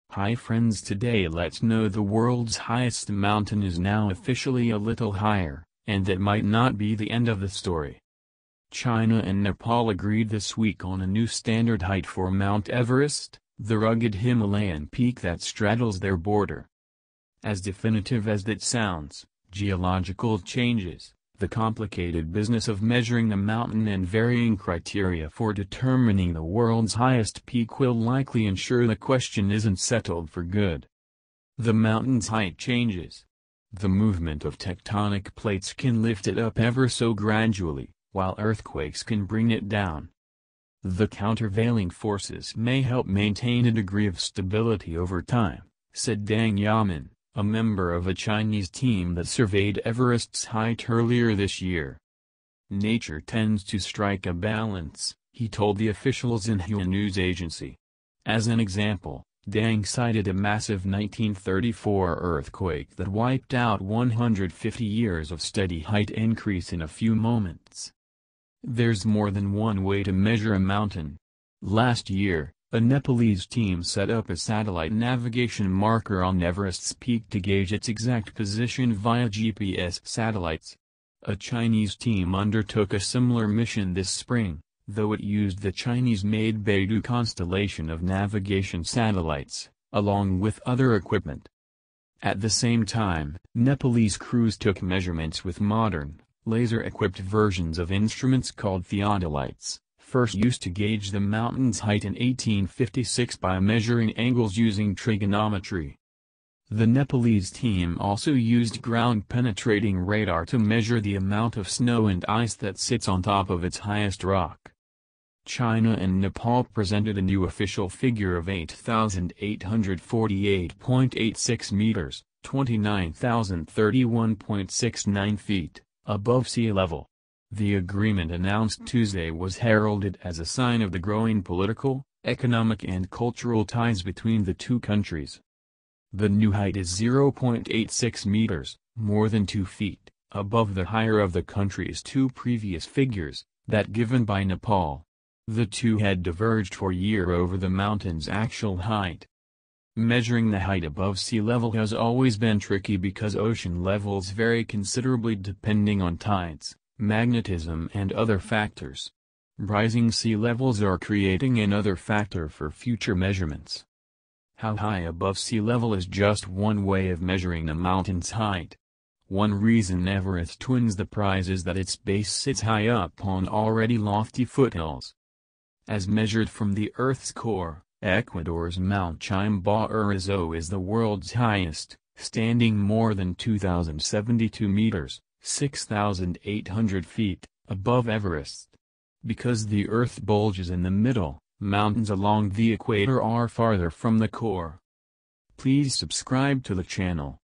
Hi friends, today let's know the world's highest mountain is now officially a little higher, and that might not be the end of the story. China and Nepal agreed this week on a new standard height for Mount Everest, the rugged Himalayan peak that straddles their border. As definitive as that sounds, geological changes, the complicated business of measuring the mountain and varying criteria for determining the world's highest peak will likely ensure the question isn't settled for good. The mountain's height changes. The movement of tectonic plates can lift it up ever so gradually, while earthquakes can bring it down. The countervailing forces may help maintain a degree of stability over time, said Deng Yamin, a member of a Chinese team that surveyed Everest's height earlier this year. Nature tends to strike a balance, he told the officials in Hua news agency. As an example, Deng cited a massive 1934 earthquake that wiped out 150 years of steady height increase in a few moments. There's more than one way to measure a mountain. Last year, a Nepalese team set up a satellite navigation marker on Everest's peak to gauge its exact position via GPS satellites. A Chinese team undertook a similar mission this spring, though it used the Chinese-made Beidou constellation of navigation satellites, along with other equipment. At the same time, Nepalese crews took measurements with modern, laser-equipped versions of instruments called theodolites, first used to gauge the mountain's height in 1856 by measuring angles using trigonometry. The Nepalese team also used ground-penetrating radar to measure the amount of snow and ice that sits on top of its highest rock. China and Nepal presented a new official figure of 8,848.86 meters, 29,031.69 feet, above sea level. The agreement announced Tuesday was heralded as a sign of the growing political, economic and cultural ties between the two countries. The new height is 0.86 meters, more than 2 feet, above the higher of the country's two previous figures, that given by Nepal. The two had diverged for a year over the mountain's actual height. Measuring the height above sea level has always been tricky because ocean levels vary considerably depending on tides, magnetism and other factors. Rising sea levels are creating another factor for future measurements. How high above sea level is just one way of measuring the mountain's height. One reason Everest wins the prize is that its base sits high up on already lofty foothills. As measured from the Earth's core, Ecuador's Mount Chimborazo is the world's highest, standing more than 2,072 meters. 6,800 feet, above Everest. Because the Earth bulges in the middle, mountains along the equator are farther from the core. Please subscribe to the channel.